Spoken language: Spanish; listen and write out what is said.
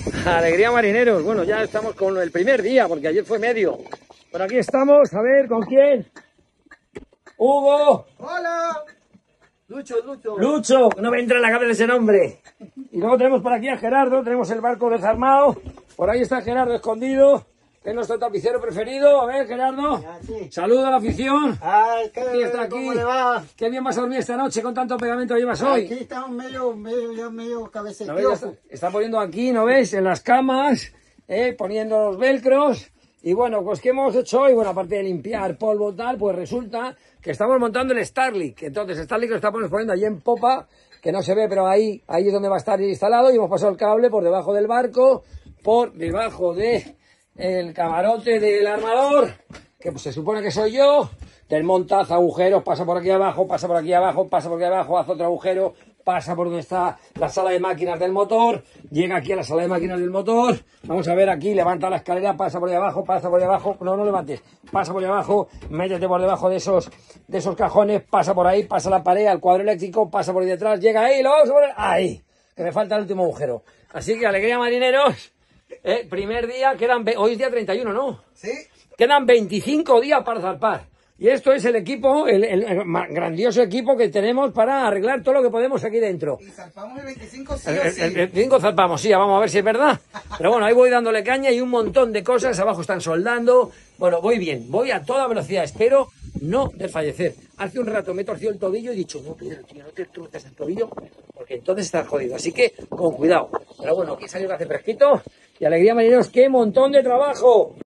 Alegría marineros, bueno, ya estamos con el primer día, porque ayer fue medio. Por aquí estamos, a ver, ¿con quién? ¡Hugo! ¡Hola! Lucho. ¡Lucho! No me entra en la cabeza ese nombre. Y luego tenemos por aquí a Gerardo, tenemos el barco desarmado. Por ahí está Gerardo escondido, que es nuestro tapicero preferido. A ver, Gerardo, Sí. saluda a la afición. Ay, Aquí está, aquí. ¿cómo le va? Qué bien vas a dormir esta noche con tanto pegamento llevas hoy. Aquí estamos medio ¿No ves? Ya cabeceteoso. está poniendo aquí, ¿no ves? En las camas, poniendo los velcros. Y bueno, pues ¿qué hemos hecho hoy? Bueno, aparte de limpiar polvo tal, pues resulta que estamos montando el Starlink. Entonces, Starlink lo estamos poniendo allí en popa, que no se ve, pero ahí es donde va a estar instalado. Y hemos pasado el cable por debajo del barco, por debajo de el camarote del armador, que pues se supone que soy yo. Desmonta, agujeros, pasa por aquí abajo, pasa por aquí abajo, pasa por aquí abajo, hace otro agujero, pasa por donde está la sala de máquinas del motor, llega aquí a la sala de máquinas del motor, vamos a ver aquí, levanta la escalera, pasa por ahí abajo, no levantes, pasa por ahí abajo, métete por debajo de esos cajones, pasa por ahí, pasa la pared, al cuadro eléctrico, pasa por ahí detrás, llega ahí, lo vamos a poner ahí, que me falta el último agujero. Así que alegría marineros, primer día, hoy es día 31, ¿no? Sí. Quedan 25 días para zarpar. Y esto es el equipo, el grandioso equipo que tenemos para arreglar todo lo que podemos aquí dentro. Y zarpamos el 25 sí El o sí. 25 zarpamos, sí, ya vamos a ver si es verdad. Pero bueno, ahí voy dándole caña y un montón de cosas. Abajo están soldando. Bueno, voy bien, voy a toda velocidad. Espero no desfallecer. Hace un rato me he torcido el tobillo y he dicho, no, Pedro, tío, no te truces el tobillo, porque entonces estás jodido. Así que, con cuidado. Pero bueno, aquí salió que hace fresquito. Y alegría, marineros, qué montón de trabajo.